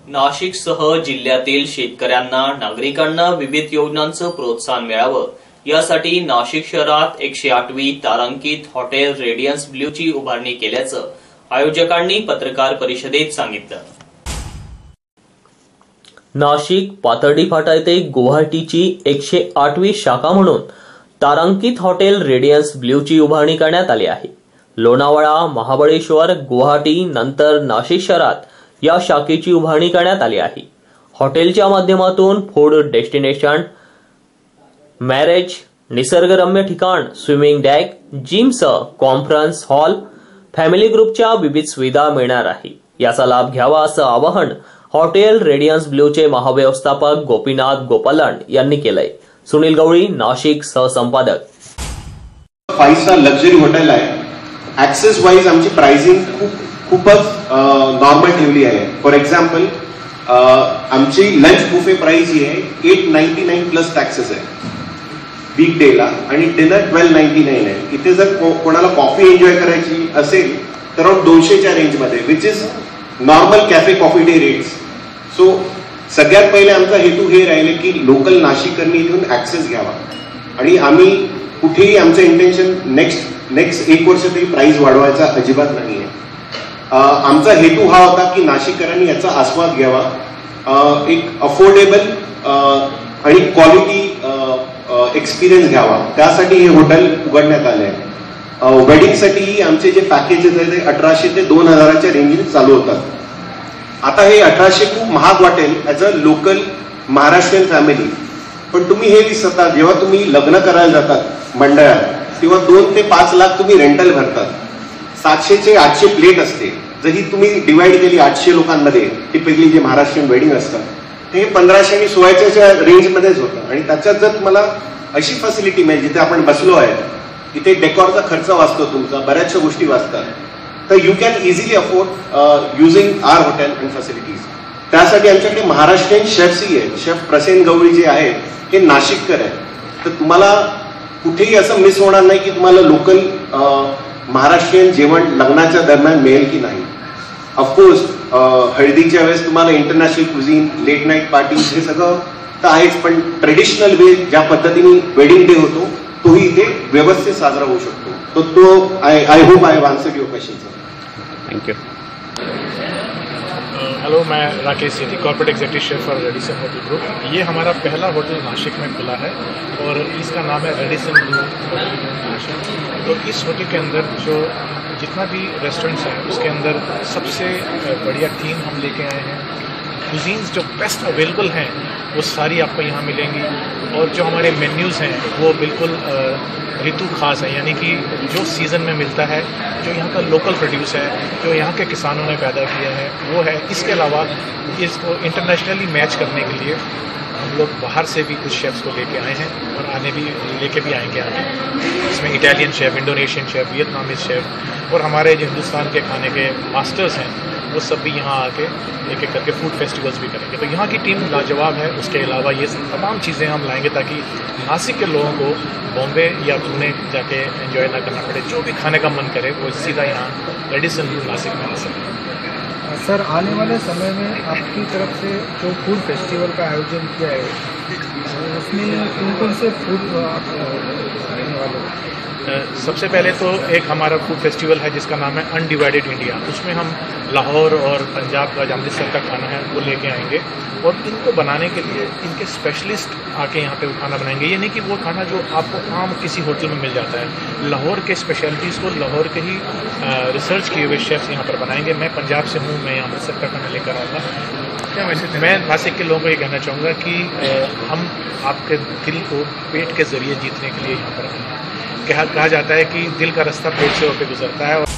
नाशिकसह जिल्ह्यातील शेतकऱ्यांना नागरिकांना विविध योजनांचं प्रोत्साहन मिळावं यासाठी नाशिक शहरात 108वी तारांकित हॉटेल रेडियन्स ब्ल्यूची उभारणी केल्याचं आयोजकांनी पत्रकार परिषदेत सांगितलं। नाशिक पाथर्डी फाटा येथे गुवाहाटीची 108वी शाखा म्हणून तारांकित हॉटेल रेडियन्स ब्ल्यूची उभारणी करण्यात आली आहे। लोणावळा, महाबळेश्वर, गुवाहाटी नंतर नाशिक शहरात या शाखेची उभारणी करण्यात आली आहे। हॉटेलच्या माध्यमातून फूड डेस्टिनेशन, मॅरेज, निसर्गरम्य ठिकाण, स्विमिंग डेक, जिमसह कॉन्फरन्स हॉल, फॅमिली ग्रुपच्या विविध सुविधा मिळणार आहे। याचा लाभ घ्यावा असं आवाहन हॉटेल रेडियन्स ब्ल्यूचे महाव्यवस्थापक गोपीनाथ गोपालन यांनी केलंय। सुनील गवळी, नाशिक सहसंपादक। 5 स्टार लक्झरी हॉटेल आहे। ऍक्सेस वाईज आमची प्राइसिंग खूपच नॉर्मल ठेवली आहे। फॉर एक्झाम्पल आमची लंच बुफे प्राइस ही आहे 899 प्लस टॅक्सेस आहे वीक डेला आणि डिनर 1299 आहे। इथे जर कोणाला कॉफी एन्जॉय करायची असेल तर अराउंड 200च्या रेंजमध्ये, which is normal cafe coffee day rates. So सगळ्यात पहिले आमचा हेतू हे राहिले की लोकल नाशिककरांनी इथून ऍक्सेस घ्यावा आणि आम्ही कुठेही आमचं इंटेन्शन नेक्स्ट 1 वर्ष तरी प्राइस वाढवायचा अजिबात नाही आहे। आमचा हेतू हा होता की नाशिककरांनी याचा आस्वाद घ्यावा, एक अफोर्डेबल आणि क्वालिटी एक्सपिरियन्स घ्यावा, त्यासाठी हे हॉटेल उघडण्यात आले आहे। वेडिंगसाठी आमचे जे पॅकेजेस आहेत ते 1800 ते 2000च्या रेंजने चालू होतात। आता हे 1800 खूप महाग वाटेल as a local Maharashtrian family, पण तुम्ही हे विसरता जेव्हा तुम्ही लग्न करायला जातात मंडळात तेव्हा 2 ते 5 लाख तुम्ही रेंटल भरतात। 700 ते 800 प्लेट असते। जर ही तुम्ही डिवाइड केली 800 लोकांमध्ये, टिपिकली जे महाराष्ट्रीयन वेडिंग असतं ते 1500 आणि 1600च्या रेंजमध्येच होतं। आणि त्याच्यात जर तुम्हाला अशी फॅसिलिटी मिळेल जिथे आपण बसलो आहे, इथे डेकॉरचा खर्च वाचतो तुमचा, बऱ्याचशा गोष्टी वाचतात, तर you can easily afford using our hotel and facilities. त्यासाठी आमच्याकडे महाराष्ट्रीयन शेफ्सही आहेत। शेफ प्रसेन गवळी जे आहेत हे नाशिककर आहेत, तर तुम्हाला कुठेही असं मिस होणार नाही की तुम्हाला लोकल महाराष्ट्रीयन जेवण लग्नाच्या दरम्यान मिळेल की नाही। ऑफकोर्स हळदीच्या वेळेस तुम्हाला international cuisine, late night parties हे सगळं तर आहेच, पण ट्रेडिशनल वे ज्या पद्धतीने वेडिंग डे होतो तोही इथे व्यवस्थित साजरा होऊ शकतो। तो I hope I have answered your question sir. Thank you. Hello, मैं Rakesh Sethi, corporate executive chef for Radisson hotel group. ये हमारा पहला होटल नासिक में खुला है और इसका नाम है रेडिसन ग्रुप नासिक। तो इस होटल के अंदर जो जितना भी रेस्टोरेंट्स हैं उसके अंदर सबसे बढ़िया थीम हम लेके आए हैं। कुजीन्स जो बेस्ट अवेलेबल हैं वो सारी आपको यहाँ मिलेंगी और जो हमारे मेन्यूज़ हैं वो बिल्कुल ऋतु खास है, यानी कि जो सीज़न में मिलता है, जो यहाँ का लोकल प्रोड्यूस है, जो यहाँ के किसानों ने पैदा किया है वो है। इसके अलावा इसको इंटरनेशनली मैच करने के लिए हम लोग बाहर से भी कुछ शेफ्स को लेके आए हैं और लेके भी आएंगे आगे। इसमें Italian chef, Indonesian chef, Vietnamese chef और हमारे जो हिंदुस्तान के खाने के मास्टर्स हैं वो सब भी यहाँ आके एक एक करके फूड फेस्टिवल्स भी करेंगे। तो यहाँ की टीम लाजवाब है। उसके अलावा ये तमाम चीज़ें हम लाएंगे ताकि नासिक के लोगों को बॉम्बे या पुणे जाके एंजॉय ना करना पड़े, जो भी खाने का मन करे वो सीधा यहाँ रेडिसन नासिक में आ सके। सर, आने वाले समय में आपकी तरफ से जो फूड फेस्टिवल का आयोजन किया है उसमें कौन से फूड आप देने वाले हैं? सबसे पहले तो एक हमारा फूड फेस्टिवल है जिसका नाम है अनडिवाइडेड इंडिया। उसमें हम लाहौर और पंजाब का, अमृतसर का खाना है वो लेके आएंगे और इनको बनाने के लिए इनके स्पेशलिस्ट आके यहाँ पे वो खाना बनाएंगे। ये नहीं कि वो खाना जो आपको आम किसी होटल में मिल जाता है, लाहौर के स्पेशलिटीज़ को लाहौर के ही रिसर्च किए हुए शेफ्स यहाँ पर बनाएंगे। मैं पंजाब से हूँ, मैं अमृतसर का खाना लेकर आऊँगा। क्या वैसे मैं नासिक के लोगों को ये कहना चाहूँगा कि हम आपके दिल को पेट के जरिए जीतने के लिए यहाँ पर आए हैं। कहा जाता है कि दिल का रास्ता पेट से होकर गुजरता है।